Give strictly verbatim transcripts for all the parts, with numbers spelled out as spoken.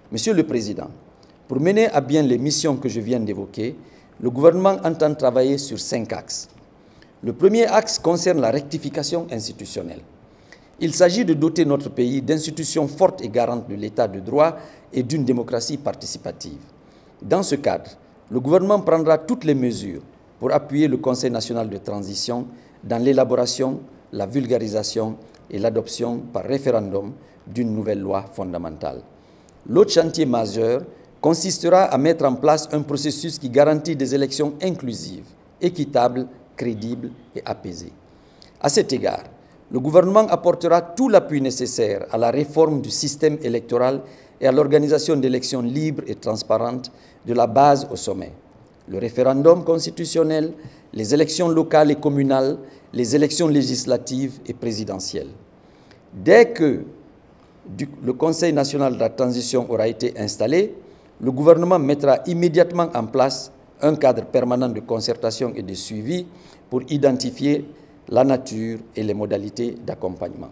Monsieur le Président, pour mener à bien les missions que je viens d'évoquer, le gouvernement entend travailler sur cinq axes. Le premier axe concerne la rectification institutionnelle. Il s'agit de doter notre pays d'institutions fortes et garantes de l'état de droit et d'une démocratie participative. Dans ce cadre, le gouvernement prendra toutes les mesures pour appuyer le Conseil national de transition dans l'élaboration, la vulgarisation et l'adoption par référendum d'une nouvelle loi fondamentale. L'autre chantier majeur consistera à mettre en place un processus qui garantit des élections inclusives, équitables, crédibles et apaisées. À cet égard, le gouvernement apportera tout l'appui nécessaire à la réforme du système électoral et à l'organisation d'élections libres et transparentes de la base au sommet. Le référendum constitutionnel, les élections locales et communales, les élections législatives et présidentielles. Dès que le Conseil national de la transition aura été installé, le gouvernement mettra immédiatement en place un cadre permanent de concertation et de suivi pour identifier la nature et les modalités d'accompagnement.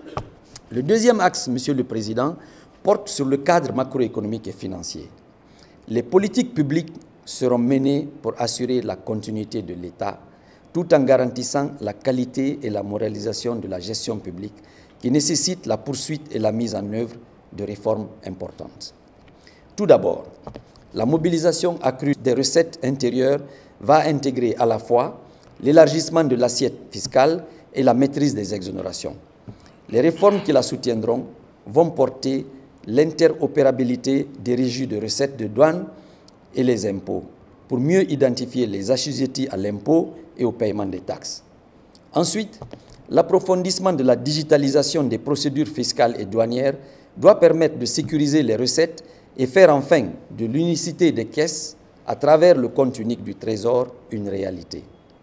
Le deuxième axe, Monsieur le Président, porte sur le cadre macroéconomique et financier. Les politiques publiques seront menées pour assurer la continuité de l'État, tout en garantissant la qualité et la moralisation de la gestion publique qui nécessite la poursuite et la mise en œuvre de réformes importantes. Tout d'abord, la mobilisation accrue des recettes intérieures va intégrer à la fois l'élargissement de l'assiette fiscale et la maîtrise des exonérations. Les réformes qui la soutiendront vont porter l'interopérabilité des régies de recettes de douane et les impôts pour mieux identifier les assujettis à l'impôt et au paiement des taxes. Ensuite, l'approfondissement de la digitalisation des procédures fiscales et douanières doit permettre de sécuriser les recettes et faire enfin de l'unicité des caisses à travers le compte unique du Trésor une réalité.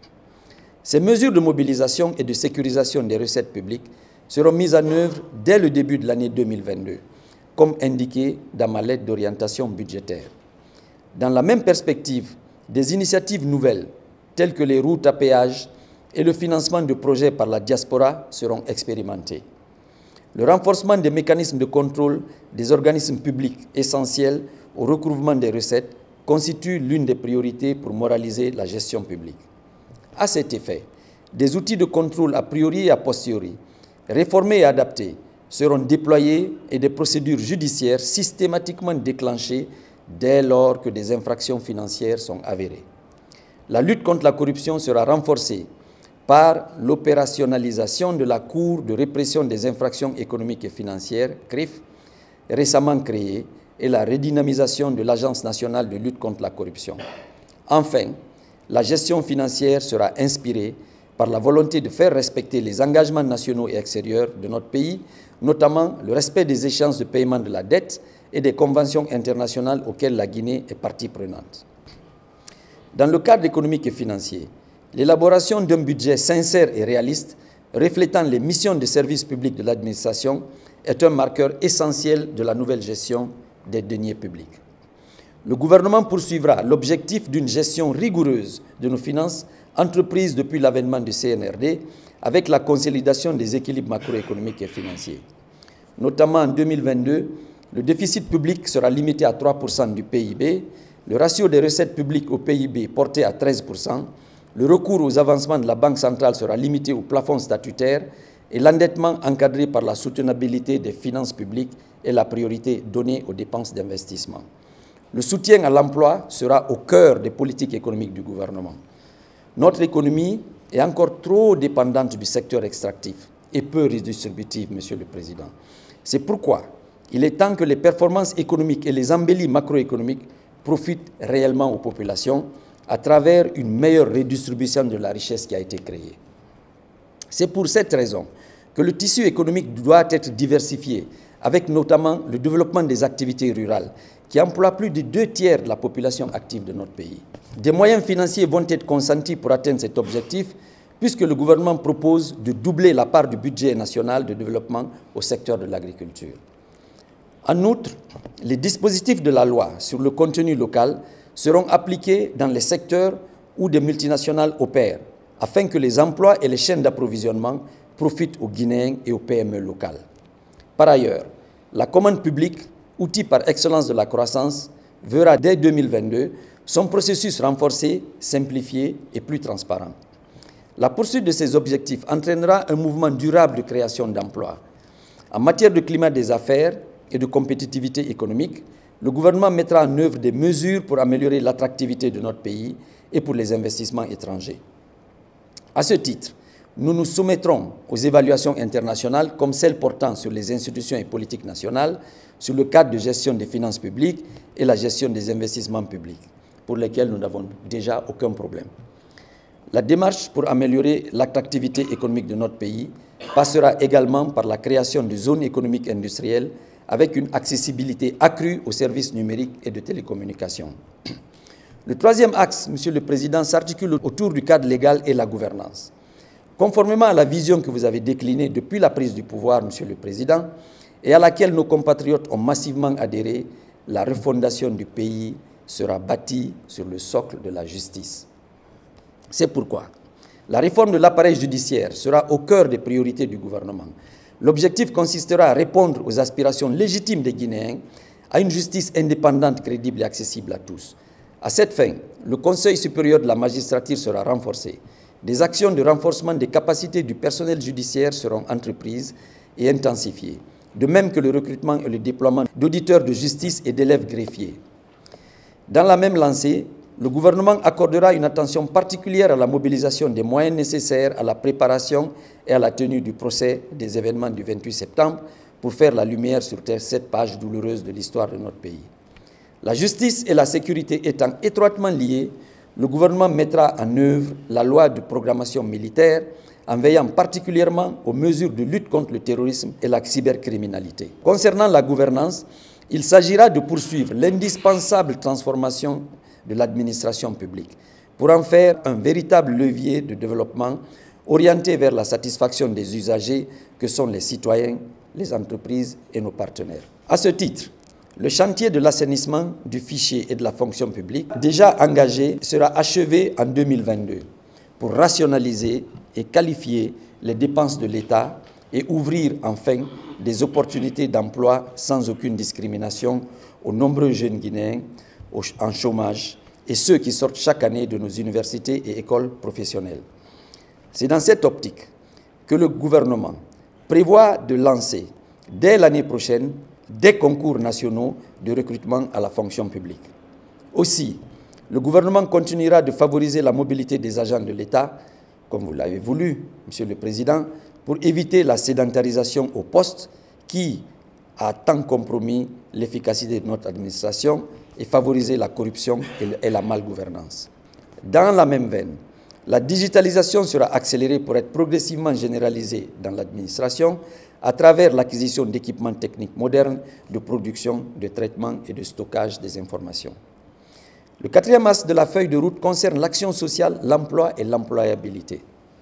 Ces mesures de mobilisation et de sécurisation des recettes publiques seront mises en œuvre dès le début de l'année deux mille vingt-deux, comme indiqué dans ma lettre d'orientation budgétaire. Dans la même perspective, des initiatives nouvelles, telles que les routes à péage et le financement de projets par la diaspora seront expérimentées. Le renforcement des mécanismes de contrôle des organismes publics essentiels au recouvrement des recettes constitue l'une des priorités pour moraliser la gestion publique. À cet effet, des outils de contrôle a priori et a posteriori, réformés et adaptés, seront déployés et des procédures judiciaires systématiquement déclenchées dès lors que des infractions financières sont avérées. La lutte contre la corruption sera renforcée par l'opérationnalisation de la Cour de répression des infractions économiques et financières, C R I F, récemment créée, et la redynamisation de l'Agence nationale de lutte contre la corruption. Enfin, la gestion financière sera inspirée par la volonté de faire respecter les engagements nationaux et extérieurs de notre pays, notamment le respect des échéances de paiement de la dette et des conventions internationales auxquelles la Guinée est partie prenante. Dans le cadre économique et financier, l'élaboration d'un budget sincère et réaliste, reflétant les missions de service public de l'administration, est un marqueur essentiel de la nouvelle gestion des deniers publics. Le gouvernement poursuivra l'objectif d'une gestion rigoureuse de nos finances entreprises depuis l'avènement du C N R D avec la consolidation des équilibres macroéconomiques et financiers. Notamment en deux mille vingt-deux, le déficit public sera limité à trois pour cent du P I B, le ratio des recettes publiques au P I B porté à treize pour cent, le recours aux avancements de la Banque centrale sera limité au plafond statutaire et l'endettement encadré par la soutenabilité des finances publiques est la priorité donnée aux dépenses d'investissement. Le soutien à l'emploi sera au cœur des politiques économiques du gouvernement. Notre économie est encore trop dépendante du secteur extractif et peu redistributive, Monsieur le Président. C'est pourquoi il est temps que les performances économiques et les embellis macroéconomiques profitent réellement aux populations à travers une meilleure redistribution de la richesse qui a été créée. C'est pour cette raison que le tissu économique doit être diversifié, avec notamment le développement des activités rurales, qui emploient plus de deux tiers de la population active de notre pays. Des moyens financiers vont être consentis pour atteindre cet objectif, puisque le gouvernement propose de doubler la part du budget national de développement au secteur de l'agriculture. En outre, les dispositifs de la loi sur le contenu local seront appliqués dans les secteurs où des multinationales opèrent, afin que les emplois et les chaînes d'approvisionnement profitent aux Guinéens et aux P M E locales. Par ailleurs, la commande publique outil par excellence de la croissance, verra dès deux mille vingt-deux son processus renforcé, simplifié et plus transparent. La poursuite de ces objectifs entraînera un mouvement durable de création d'emplois. En matière de climat des affaires et de compétitivité économique, le gouvernement mettra en œuvre des mesures pour améliorer l'attractivité de notre pays et pour les investissements étrangers. À ce titre, nous nous soumettrons aux évaluations internationales comme celles portant sur les institutions et politiques nationales, sur le cadre de gestion des finances publiques et la gestion des investissements publics, pour lesquels nous n'avons déjà aucun problème. La démarche pour améliorer l'attractivité économique de notre pays passera également par la création de zones économiques industrielles avec une accessibilité accrue aux services numériques et de télécommunications. Le troisième axe, Monsieur le Président, s'articule autour du cadre légal et la gouvernance. Conformément à la vision que vous avez déclinée depuis la prise du pouvoir, Monsieur le Président, et à laquelle nos compatriotes ont massivement adhéré, la refondation du pays sera bâtie sur le socle de la justice. C'est pourquoi la réforme de l'appareil judiciaire sera au cœur des priorités du gouvernement. L'objectif consistera à répondre aux aspirations légitimes des Guinéens à une justice indépendante, crédible et accessible à tous. À cette fin, le Conseil supérieur de la magistrature sera renforcé. Des actions de renforcement des capacités du personnel judiciaire seront entreprises et intensifiées, de même que le recrutement et le déploiement d'auditeurs de justice et d'élèves greffiers. Dans la même lancée, le gouvernement accordera une attention particulière à la mobilisation des moyens nécessaires à la préparation et à la tenue du procès des événements du vingt-huit septembre pour faire la lumière sur cette page douloureuse de l'histoire de notre pays. La justice et la sécurité étant étroitement liées, le gouvernement mettra en œuvre la loi de programmation militaire en veillant particulièrement aux mesures de lutte contre le terrorisme et la cybercriminalité. Concernant la gouvernance, il s'agira de poursuivre l'indispensable transformation de l'administration publique pour en faire un véritable levier de développement orienté vers la satisfaction des usagers que sont les citoyens, les entreprises et nos partenaires. À ce titre, le chantier de l'assainissement du fichier et de la fonction publique, déjà engagé, sera achevé en deux mille vingt-deux pour rationaliser et qualifier les dépenses de l'État et ouvrir enfin des opportunités d'emploi sans aucune discrimination aux nombreux jeunes Guinéens en chômage et ceux qui sortent chaque année de nos universités et écoles professionnelles. C'est dans cette optique que le gouvernement prévoit de lancer dès l'année prochaine des concours nationaux de recrutement à la fonction publique. Aussi, le gouvernement continuera de favoriser la mobilité des agents de l'État, comme vous l'avez voulu, Monsieur le Président, pour éviter la sédentarisation au poste qui a tant compromis l'efficacité de notre administration et favoriser la corruption et la malgouvernance. Dans la même veine, la digitalisation sera accélérée pour être progressivement généralisée dans l'administration à travers l'acquisition d'équipements techniques modernes de production, de traitement et de stockage des informations. Le quatrième axe de la feuille de route concerne l'action sociale, l'emploi et l'employabilité.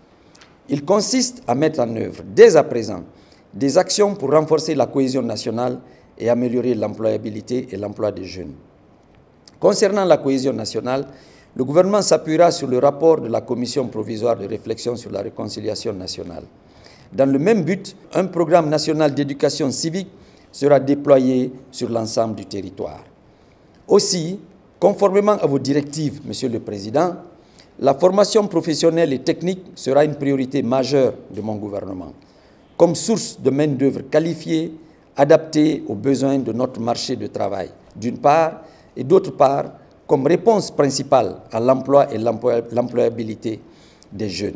Il consiste à mettre en œuvre, dès à présent, des actions pour renforcer la cohésion nationale et améliorer l'employabilité et l'emploi des jeunes. Concernant la cohésion nationale, le gouvernement s'appuiera sur le rapport de la Commission provisoire de réflexion sur la réconciliation nationale. Dans le même but, un programme national d'éducation civique sera déployé sur l'ensemble du territoire. Aussi, conformément à vos directives, Monsieur le Président, la formation professionnelle et technique sera une priorité majeure de mon gouvernement, comme source de main-d'œuvre qualifiée, adaptée aux besoins de notre marché de travail, d'une part, et d'autre part, comme réponse principale à l'emploi et l'employabilité des jeunes.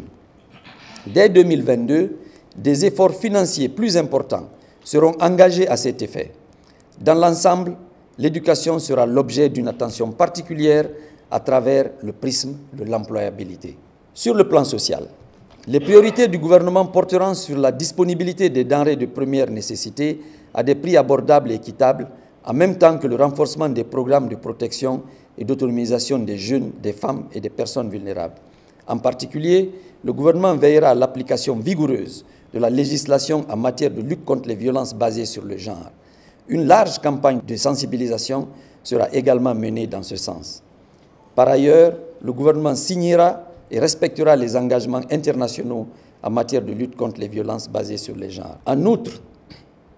Dès deux mille vingt-deux, des efforts financiers plus importants seront engagés à cet effet. Dans l'ensemble, l'éducation sera l'objet d'une attention particulière à travers le prisme de l'employabilité. Sur le plan social, les priorités du gouvernement porteront sur la disponibilité des denrées de première nécessité à des prix abordables et équitables, en même temps que le renforcement des programmes de protection et d'autonomisation des jeunes, des femmes et des personnes vulnérables. En particulier, le gouvernement veillera à l'application vigoureuse de la législation en matière de lutte contre les violences basées sur le genre. Une large campagne de sensibilisation sera également menée dans ce sens. Par ailleurs, le gouvernement signera et respectera les engagements internationaux en matière de lutte contre les violences basées sur les genres. En outre,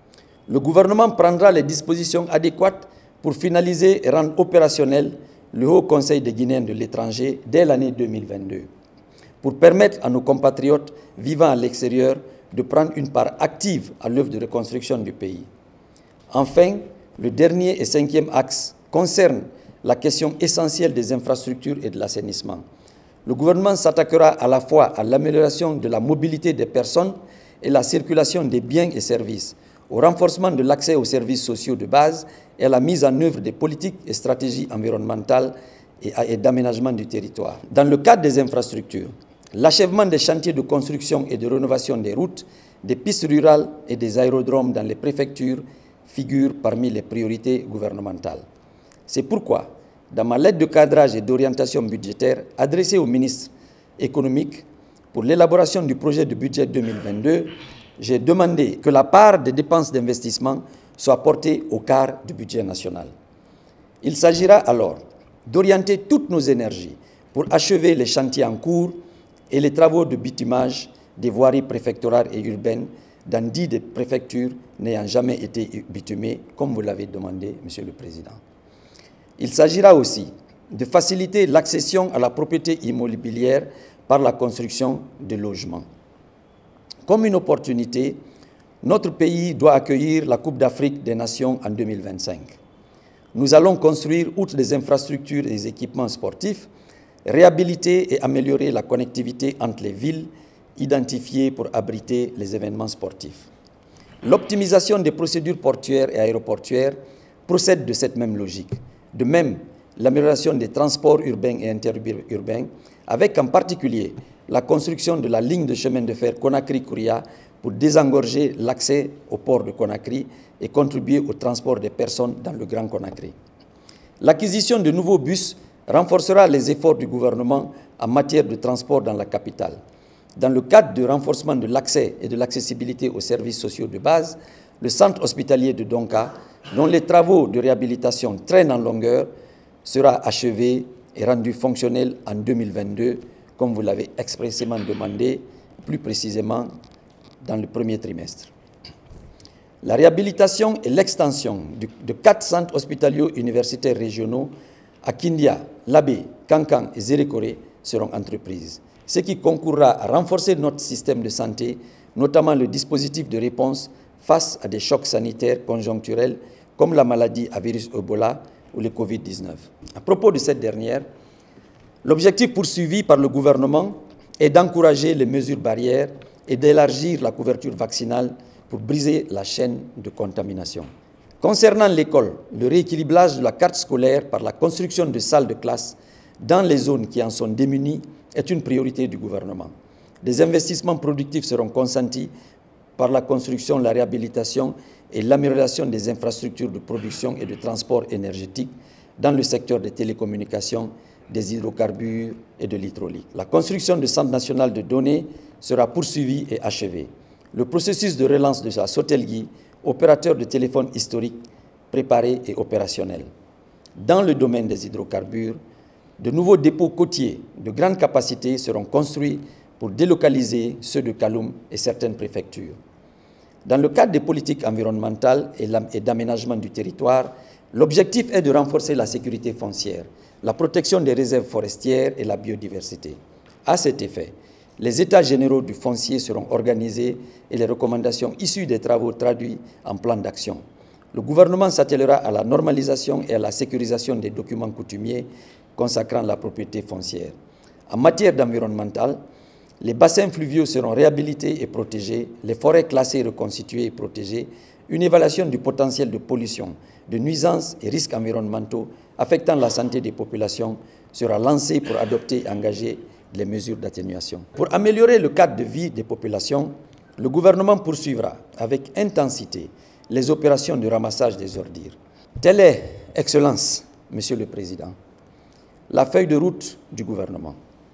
Le gouvernement prendra les dispositions adéquates pour finaliser et rendre opérationnel le Haut Conseil des Guinéens de l'étranger dès l'année deux mille vingt-deux, pour permettre à nos compatriotes vivant à l'extérieur de prendre une part active à l'œuvre de reconstruction du pays. Enfin, le dernier et cinquième axe concerne la question essentielle des infrastructures et de l'assainissement. Le gouvernement s'attaquera à la fois à l'amélioration de la mobilité des personnes et la circulation des biens et services, au renforcement de l'accès aux services sociaux de base et à la mise en œuvre des politiques et stratégies environnementales et d'aménagement du territoire. Dans le cadre des infrastructures, l'achèvement des chantiers de construction et de rénovation des routes, des pistes rurales et des aérodromes dans les préfectures figure parmi les priorités gouvernementales. C'est pourquoi, dans ma lettre de cadrage et d'orientation budgétaire adressée au ministre économique pour l'élaboration du projet de budget deux mille vingt-deux, j'ai demandé que la part des dépenses d'investissement soit portée au quart du budget national. Il s'agira alors d'orienter toutes nos énergies pour achever les chantiers en cours et les travaux de bitumage des voiries préfectorales et urbaines dans dix des préfectures n'ayant jamais été bitumées, comme vous l'avez demandé, Monsieur le Président. Il s'agira aussi de faciliter l'accession à la propriété immobilière par la construction de logements. Comme une opportunité, notre pays doit accueillir la Coupe d'Afrique des Nations en deux mille vingt-cinq. Nous allons construire, outre des infrastructures et des équipements sportifs, réhabiliter et améliorer la connectivité entre les villes identifiées pour abriter les événements sportifs. L'optimisation des procédures portuaires et aéroportuaires procède de cette même logique. De même, l'amélioration des transports urbains et interurbains, avec en particulier la construction de la ligne de chemin de fer Conakry-Kouria pour désengorger l'accès au port de Conakry et contribuer au transport des personnes dans le Grand Conakry. L'acquisition de nouveaux bus renforcera les efforts du gouvernement en matière de transport dans la capitale. Dans le cadre du renforcement de l'accès et de l'accessibilité aux services sociaux de base, le centre hospitalier de Donka, dont les travaux de réhabilitation traînent en longueur, sera achevé et rendu fonctionnel en deux mille vingt-deux, comme vous l'avez expressément demandé, plus précisément dans le premier trimestre. La réhabilitation et l'extension de quatre centres hospitaliers universitaires régionaux à Kindia, Labé, Kankan et Zérékoré seront entreprises, ce qui concourra à renforcer notre système de santé, notamment le dispositif de réponse face à des chocs sanitaires conjoncturels comme la maladie à virus Ebola ou le Covid dix-neuf. À propos de cette dernière, l'objectif poursuivi par le gouvernement est d'encourager les mesures barrières et d'élargir la couverture vaccinale pour briser la chaîne de contamination. Concernant l'école, le rééquilibrage de la carte scolaire par la construction de salles de classe dans les zones qui en sont démunies est une priorité du gouvernement. Des investissements productifs seront consentis par la construction, la réhabilitation et l'amélioration des infrastructures de production et de transport énergétique dans le secteur des télécommunications, des hydrocarbures et de l'hydraulique. La construction du Centre national de données sera poursuivie et achevée. Le processus de relance de la Sotelgui, opérateur de téléphone historique, préparé et opérationnel. Dans le domaine des hydrocarbures, de nouveaux dépôts côtiers de grande capacité seront construits pour délocaliser ceux de Kaloum et certaines préfectures. Dans le cadre des politiques environnementales et d'aménagement du territoire, l'objectif est de renforcer la sécurité foncière, la protection des réserves forestières et la biodiversité. À cet effet, les états généraux du foncier seront organisés et les recommandations issues des travaux traduits en plan d'action. Le gouvernement s'attellera à la normalisation et à la sécurisation des documents coutumiers consacrant la propriété foncière. En matière d'environnemental, les bassins fluviaux seront réhabilités et protégés, les forêts classées reconstituées et protégées, une évaluation du potentiel de pollution, de nuisances et risques environnementaux affectant la santé des populations sera lancée pour adopter et engager les mesures d'atténuation. Pour améliorer le cadre de vie des populations, le gouvernement poursuivra avec intensité les opérations de ramassage des ordures. Telle est, Excellence, Monsieur le Président, la feuille de route du gouvernement.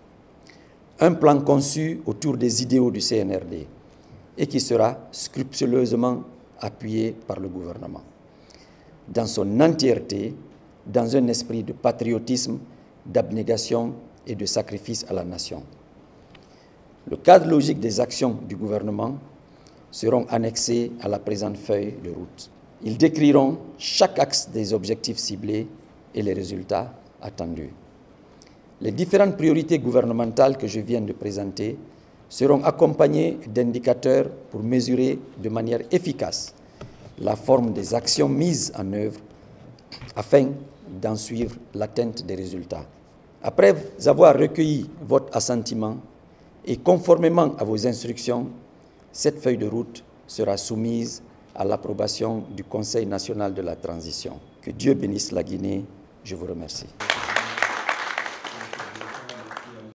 Un plan conçu autour des idéaux du C N R D et qui sera scrupuleusement appuyé par le gouvernement, dans son entièreté, dans un esprit de patriotisme, d'abnégation et de sacrifice à la nation. Le cadre logique des actions du gouvernement seront annexés à la présente feuille de route. Ils décriront chaque axe des objectifs ciblés et les résultats attendus. Les différentes priorités gouvernementales que je viens de présenter seront accompagnées d'indicateurs pour mesurer de manière efficace la forme des actions mises en œuvre afin d'en suivre l'atteinte des résultats. Après avoir recueilli votre assentiment et conformément à vos instructions, cette feuille de route sera soumise à l'approbation du Conseil national de la transition. Que Dieu bénisse la Guinée. Je vous remercie.